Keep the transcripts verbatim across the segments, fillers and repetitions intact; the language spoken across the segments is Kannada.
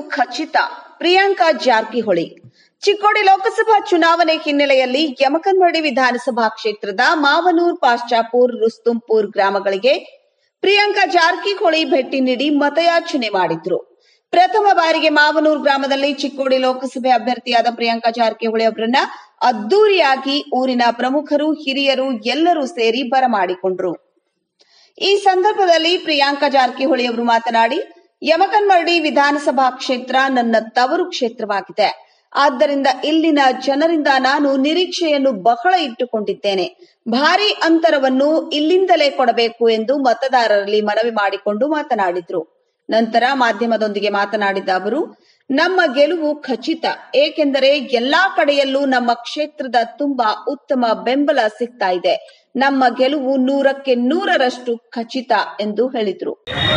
ಖಚಿತ, ಪ್ರಿಯಾಂಕಾ ಜಾರಕಿಹೊಳಿ. ಚಿಕ್ಕೋಡಿ ಲೋಕಸಭಾ ಚುನಾವಣೆ ಹಿನ್ನೆಲೆಯಲ್ಲಿ ಯಮಕನಮರಡಿ ವಿಧಾನಸಭಾ ಕ್ಷೇತ್ರದ ಮಾವನೂರ್, ಪಾಶ್ಚಾಪುರ್, ರುಸ್ತುಂಪುರ್ ಗ್ರಾಮಗಳಿಗೆ ಪ್ರಿಯಾಂಕಾ ಜಾರಕಿಹೊಳಿ ಭೇಟಿ ನೀಡಿ ಮತಯಾಚನೆ ಮಾಡಿದ್ರು. ಪ್ರಥಮ ಬಾರಿಗೆ ಮಾವನೂರ್ ಗ್ರಾಮದಲ್ಲಿ ಚಿಕ್ಕೋಡಿ ಲೋಕಸಭೆ ಅಭ್ಯರ್ಥಿಯಾದ ಪ್ರಿಯಾಂಕಾ ಜಾರಕಿಹೊಳಿ ಅವರನ್ನ ಅದ್ದೂರಿಯಾಗಿ ಊರಿನ ಪ್ರಮುಖರು, ಹಿರಿಯರು ಎಲ್ಲರೂ ಸೇರಿ ಬರಮಾಡಿಕೊಂಡ್ರು. ಈ ಸಂದರ್ಭದಲ್ಲಿ ಪ್ರಿಯಾಂಕಾ ಜಾರಕಿಹೊಳಿ ಅವರು ಮಾತನಾಡಿ, ಯಮಕನಮರಡಿ ವಿಧಾನಸಭಾ ಕ್ಷೇತ್ರ ನನ್ನ ತವರು ಕ್ಷೇತ್ರವಾಗಿದೆ. ಆದ್ದರಿಂದ ಇಲ್ಲಿನ ಜನರಿಂದ ನಾನು ನಿರೀಕ್ಷೆಯನ್ನು ಬಹಳ ಇಟ್ಟುಕೊಂಡಿದ್ದೇನೆ. ಭಾರಿ ಅಂತರವನ್ನು ಇಲ್ಲಿಂದಲೇ ಕೊಡಬೇಕು ಎಂದು ಮತದಾರರಲ್ಲಿ ಮನವಿ ಮಾಡಿಕೊಂಡು ಮಾತನಾಡಿದ್ರು. ನಂತರ ಮಾಧ್ಯಮದೊಂದಿಗೆ ಮಾತನಾಡಿದ ಅವರು, ನಮ್ಮ ಗೆಲುವು ಖಚಿತ, ಏಕೆಂದರೆ ಎಲ್ಲಾ ಕಡೆಯಲ್ಲೂ ನಮ್ಮ ಕ್ಷೇತ್ರದ ತುಂಬಾ ಉತ್ತಮ ಬೆಂಬಲ ಸಿಗ್ತಾ ಇದೆ. ನಮ್ಮ ಗೆಲುವು ನೂರಕ್ಕೆ ನೂರರಷ್ಟು ಖಚಿತ ಎಂದು ಹೇಳಿದ್ರು.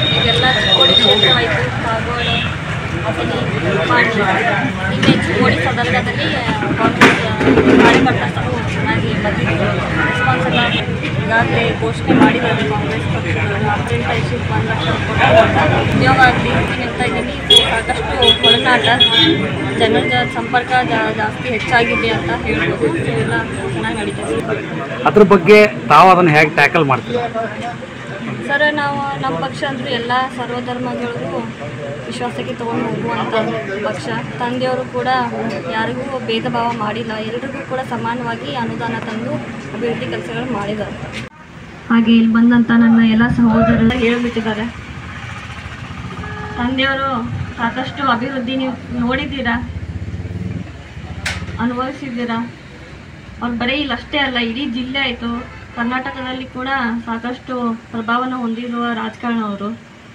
ನಿನ್ನೆ ಚಿಕ್ಕೋಡಿ ಸದರ್ಗದಲ್ಲಿ ಕಾಂಗ್ರೆಸ್ ಕಾರ್ಯಕರ್ತರು ಚೆನ್ನಾಗಿ ಬಂದಿದ್ದರು. ರೆಸ್ಪಾನ್ಸ್ ಎಲ್ಲ ಈಗಾಗಲೇ ಘೋಷಣೆ ಮಾಡಿದ್ದಾರೆ. ಕಾಂಗ್ರೆಸ್ ಪಕ್ಷದವರು ಅಪ್ರೆಂಟಿಸ್ಶಿಪ್ ಒಂದು ಲಕ್ಷ ಕೊಟ್ಟು ಉದ್ಯೋಗ ಆಗಲಿ ನಿಲ್ತಾ ಇದ್ದೀನಿ. ಸಾಕಷ್ಟು ಒಳನಾಟ, ಜನರ ಸಂಪರ್ಕ ಜಾಸ್ತಿ ಹೆಚ್ಚಾಗಿದೆ ಅಂತ ಹೇಳ್ಬೋದು. ಎಲ್ಲ ಚೆನ್ನಾಗಿ ನಡೀತಾ ಇದೆ. ಅದ್ರ ಬಗ್ಗೆ ತಾವು ಅದನ್ನು ಹೇಗೆ ಟ್ಯಾಕಲ್ ಮಾಡ್ತೀವಿ ಸರ್? ನಾವು ನಮ್ಮ ಪಕ್ಷ ಅಂದರೆ ಎಲ್ಲ ಸರ್ವಧರ್ಮಗಳಿಗೂ ವಿಶ್ವಾಸಕ್ಕೆ ತೊಗೊಂಡು ಹೋಗುವಂಥ ಪಕ್ಷ. ತಂದೆಯವರು ಕೂಡ ಯಾರಿಗೂ ಭೇದ ಭಾವ ಮಾಡಿಲ್ಲ, ಎಲ್ರಿಗೂ ಕೂಡ ಸಮಾನವಾಗಿ ಅನುದಾನ ತಂದು ಅಭಿವೃದ್ಧಿ ಕೆಲಸಗಳು ಮಾಡಿದ್ದಾರೆ. ಹಾಗೆ ಇಲ್ಲಿ ಬಂದಂಥ ನನ್ನ ಎಲ್ಲ ಸಹೋದರರು ಹೇಳಿಬಿಟ್ಟಿದ್ದಾರೆ, ತಂದೆಯವರು ಸಾಕಷ್ಟು ಅಭಿವೃದ್ಧಿ ನೀವು ನೋಡಿದ್ದೀರಾ, ಅನುಭವಿಸಿದ್ದೀರಾ. ಅವ್ರು ಬರೀ ಇಲ್ಲಿ ಅಷ್ಟೇ ಅಲ್ಲ, ಇಡೀ ಜಿಲ್ಲೆ ಆಯಿತು, ಕರ್ನಾಟಕದಲ್ಲಿ ಕೂಡ ಸಾಕಷ್ಟು ಪ್ರಭಾವನ ಹೊಂದಿರುವ ರಾಜಕಾರಣ ಅವರು.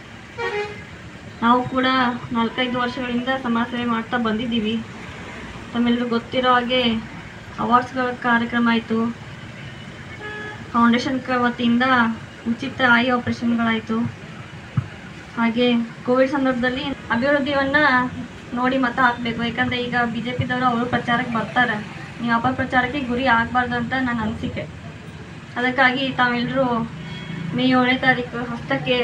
ನಾವು ಕೂಡ ನಾಲ್ಕೈದು ವರ್ಷಗಳಿಂದ ಸಮಾಜ ಸೇವೆ ಮಾಡ್ತಾ ಬಂದಿದ್ದೀವಿ. ತಮ್ಮೆಲ್ಲರೂ ಗೊತ್ತಿರೋ ಹಾಗೆ ಅವಾರ್ಡ್ಸ್ಗಳ ಕಾರ್ಯಕ್ರಮ ಆಯಿತು, ಫೌಂಡೇಶನ್ ವತಿಯಿಂದ ಉಚಿತ ಐ ಆಪರೇಷನ್ಗಳಾಯಿತು. ಹಾಗೆ ಕೋವಿಡ್ ಸಂದರ್ಭದಲ್ಲಿ ಅಭಿವೃದ್ಧಿಯನ್ನು ನೋಡಿ ಮತ ಹಾಕಬೇಕು. ಯಾಕಂದರೆ ಈಗ ಬಿ ಜೆ ಪಿದವರು ಅವರು ಪ್ರಚಾರಕ್ಕೆ ಬರ್ತಾರೆ, ನೀವು ಅಪಪ್ರಚಾರಕ್ಕೆ ಗುರಿ ಆಗಬಾರ್ದು ಅಂತ ನನ್ನ ಅನಿಸಿಕೆ. ಅದಕ್ಕಾಗಿ ತಾವೆಲ್ಲರೂ ಮೇ ಏಳನೇ ತಾರೀಕು ಹಸ್ತಕ್ಕೆ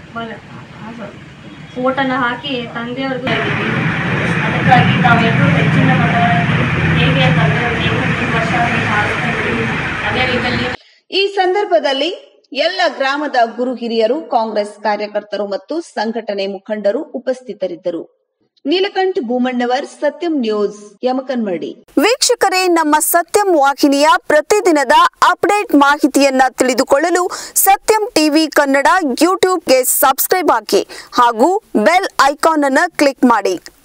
ಫೋಟೋನ ಹಾಕಿ ತಂದೆಯವ್ರಿಗೂ ಆಗಿದ್ದೀವಿ. ಅದಕ್ಕಾಗಿ ತಾವೆಲ್ಲರೂ ಹೆಚ್ಚಿನ ಮತಗಳನ್ನು ಹೇಗೆ ತಂದೆಯವ್ರಿಗೆ ವರ್ಷ ಅದೇ ರೀತಿಯಲ್ಲಿ. ಈ ಸಂದರ್ಭದಲ್ಲಿ ಎಲ್ಲ ಗ್ರಾಮದ ಗುರು ಹಿರಿಯರು, ಕಾಂಗ್ರೆಸ್ ಕಾರ್ಯಕರ್ತರು ಮತ್ತು ಸಂಘಟನೆ ಮುಖಂಡರು ಉಪಸ್ಥಿತರಿದ್ದರು. ನೀಲಕಂಠ ಭೂಮಣ್ಣವರ್, ಸತ್ಯಂ ನ್ಯೂಸ್, ಯಮಕನಮರಡಿ. ವೀಕ್ಷಕರೇ, ನಮ್ಮ ಸತ್ಯಂ ವಾಹಿನಿಯ ಪ್ರತಿದಿನದ ಅಪ್ಡೇಟ್ ಮಾಹಿತಿಯನ್ನ ತಿಳಿದುಕೊಳ್ಳಲು ಸತ್ಯಂ ಟಿವಿ ಕನ್ನಡ ಯೂಟ್ಯೂಬ್ಗೆ ಸಬ್ಸ್ಕ್ರೈಬ್ ಹಾಕಿ ಹಾಗೂ ಬೆಲ್ ಐಕಾನ್ ಅನ್ನು ಕ್ಲಿಕ್ ಮಾಡಿ.